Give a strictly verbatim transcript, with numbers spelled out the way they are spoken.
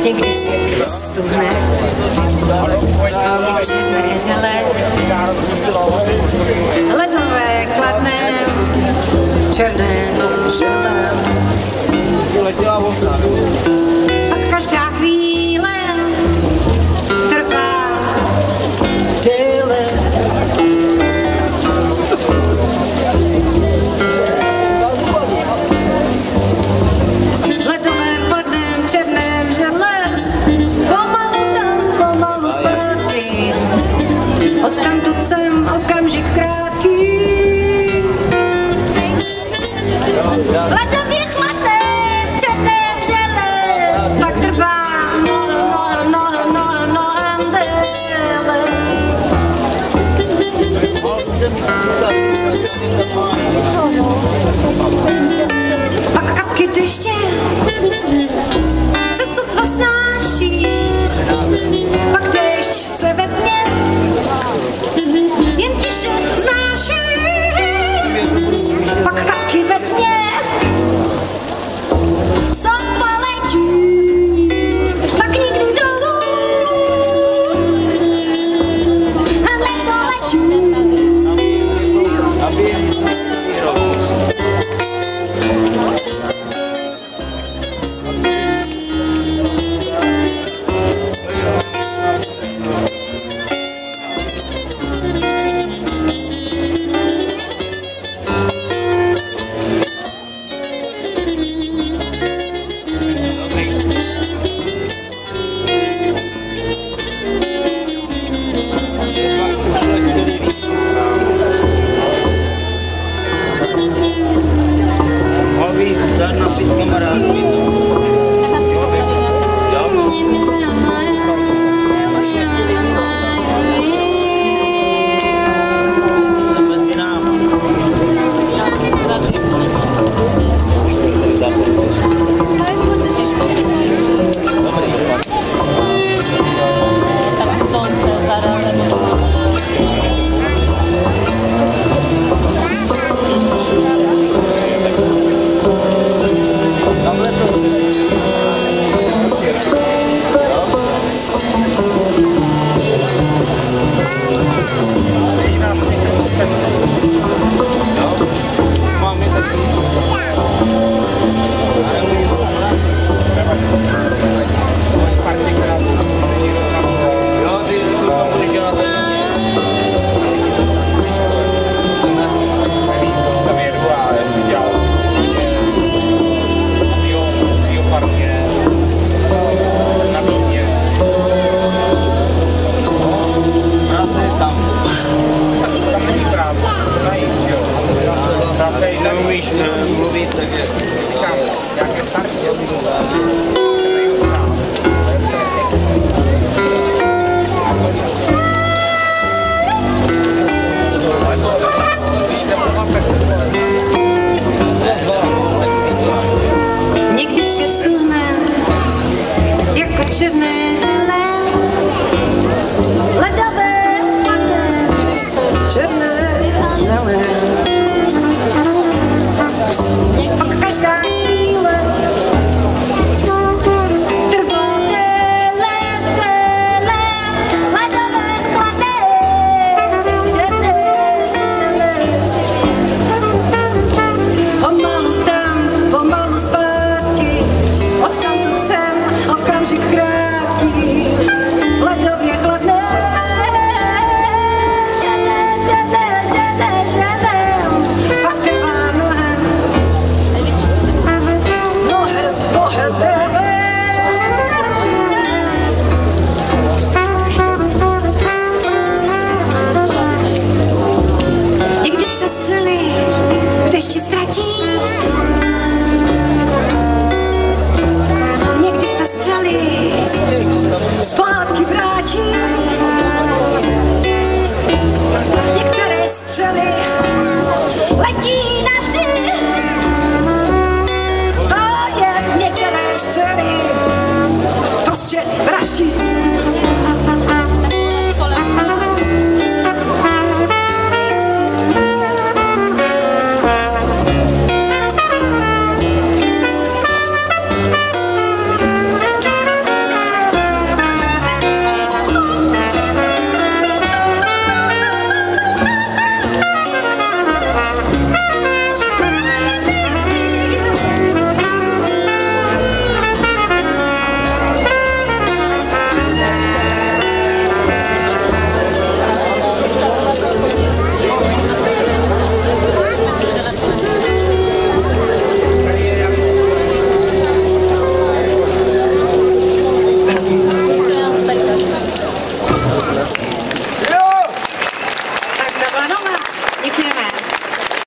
Někdy svět stuhne, jak černé želé, ledové, chladné, černé želé. Pak každá chvíle trvá déle. Ledové, chladném, černém želé, pomalu tam, pomalu zpátky, odtamtud jsem okamžik krátký. Ledově chladném, černém želé, pak trvá mnohem, mnohem, mnohem, mnohem déle. Pak kapky deště se sotva snáší, pak déšť se ve tmě jen tiše znáší. Pak kapky ve tmě sotva letí, pak nikdy dolů a nedoletí. Někdy svět stuhne jako černé želé, ledavé, chladné, černé želé.